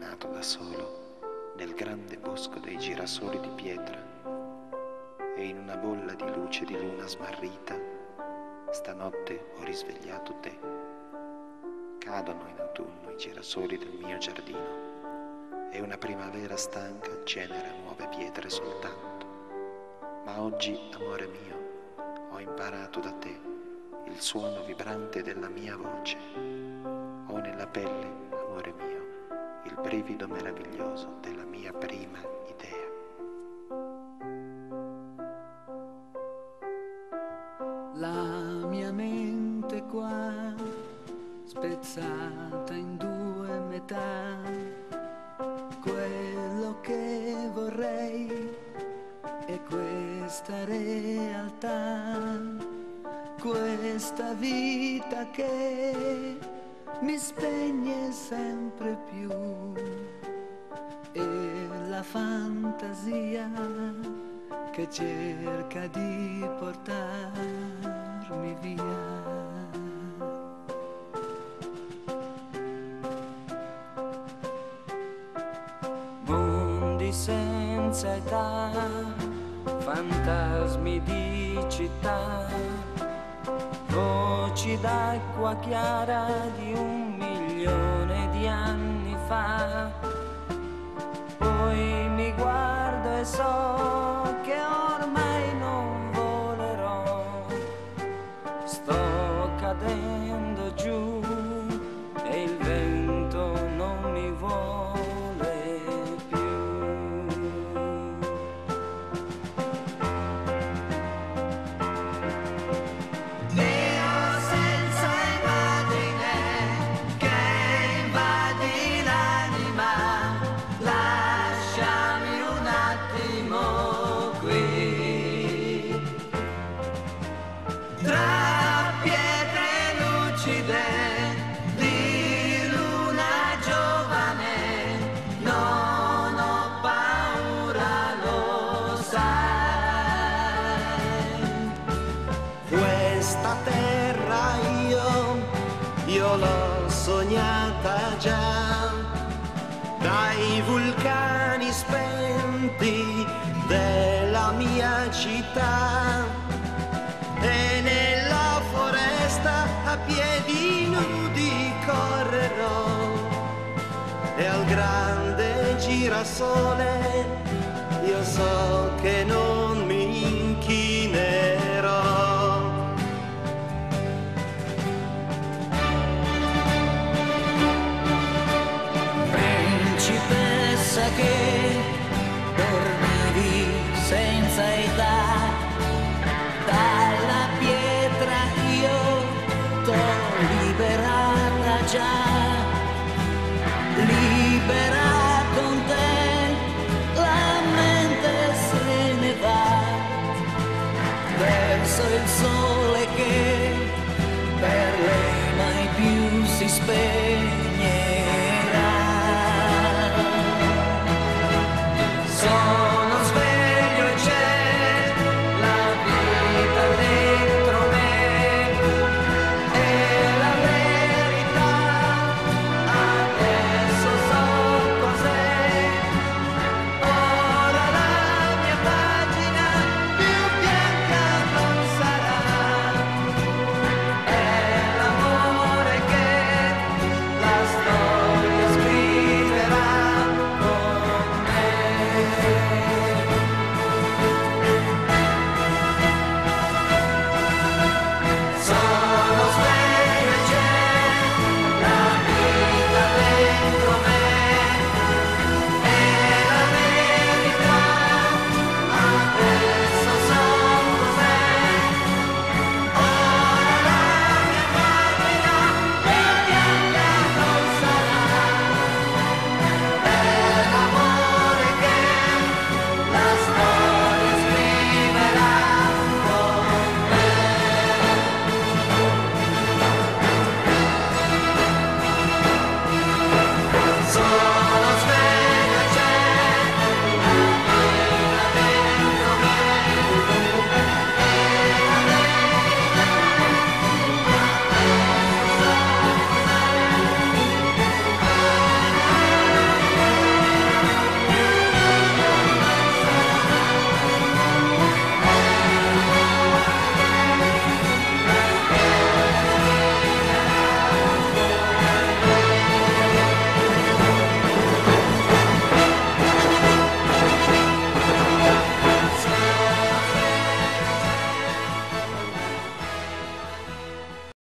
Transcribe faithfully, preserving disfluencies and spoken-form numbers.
nato da solo nel grande bosco dei girasoli di pietra e in una bolla di luce di luna smarrita stanotte ho risvegliato te. Cadono in autunno i girasoli del mio giardino e una primavera stanca genera nuove pietre soltanto. Ma oggi, amore mio, ho imparato da te il suono vibrante della mia voce. Ho nella pelle, amore mio, il brivido meraviglioso della mia prima idea. La mia mente qua, spezzata in due metà, quello che vorrei è questa realtà, questa vita che mi spegne sempre più, e la fantasia che cerca di portarmi via. Mondi senza età, fantasmi di città, voci d'acqua chiara di un milione di anni fa. Poi mi guardo e so che ormai non volerò, sto cadendo giù e il vento non mi vuole più. Dio senza immagine che invadi l'anima, lasciami un attimo qui. Tra pietre lucide di luna giovane, non ho paura, lo sai. Questa terra io, io l'ho sognata già, dai vulcani spenti della mia città, e nella foresta a piedi nudi correrò, e al grande girasole io so che non mi inchinerò. Principessa che dormivi senza età, dalla pietra io t'ho liberata già, libera con te la mente se ne va verso il sole.